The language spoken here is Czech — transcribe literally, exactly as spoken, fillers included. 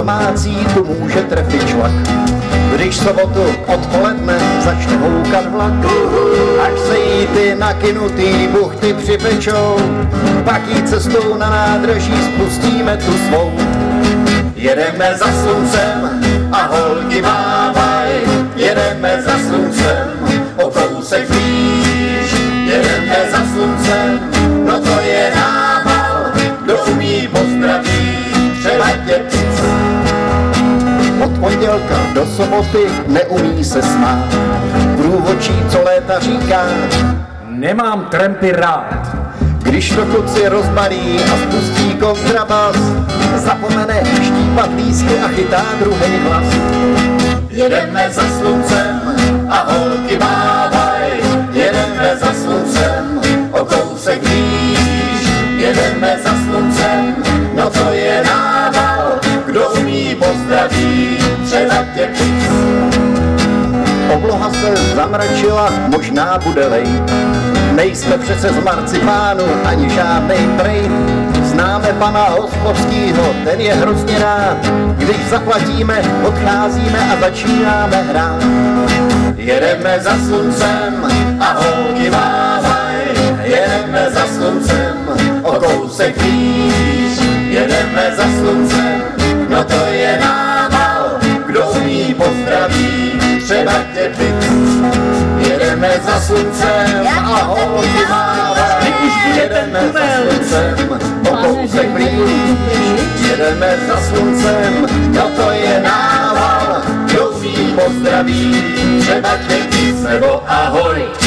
domácí tu může trefit člak. Když sobotu odpoledne začne houkat vlak, až se jí ty nakynutý buchty připečou, pak jí cestou na nádraží spustíme tu svou. Jedeme za sluncem a holky mávaj, jedeme za sluncem o kousek blíž. Jedeme za sluncem, no to je nával, kdo umí pozdravit, třeba tě ptic. Od pondělka do soboty neumí se smát, průvodčí, co léta říká, nemám trampy rád. Když to kluci rozbalí a spustí kontrabas, zapomene štípat lísky a chytá druhý hlas. Jedeme za sluncem a holky mávaj, jedeme za sluncem o kousek blíž. Jedeme za sluncem, no to je nával, kdo umí pozdravit, třeba tě ptic. Obloha se zamračila, možná bude lejt. Nejsme přece z marcipánu ani žádnej trejt. Známe pana Hospodskýho, ten je hrozně rád. Když zaplatíme, odcházíme a začínáme hrát. Jedeme za sluncem a holky mávaj, jedeme za sluncem o kousek blíž. Jedeme za sluncem, no to je nával, kdo umí pozdravit, třeba tě ptic. Jedeme za sluncem a holky mávaj, jedeme za sluncem o kousek blíž. Jedeme za sluncem, no to je nával, kdo umí pozdravit, třeba tě ptic nebo ahoj.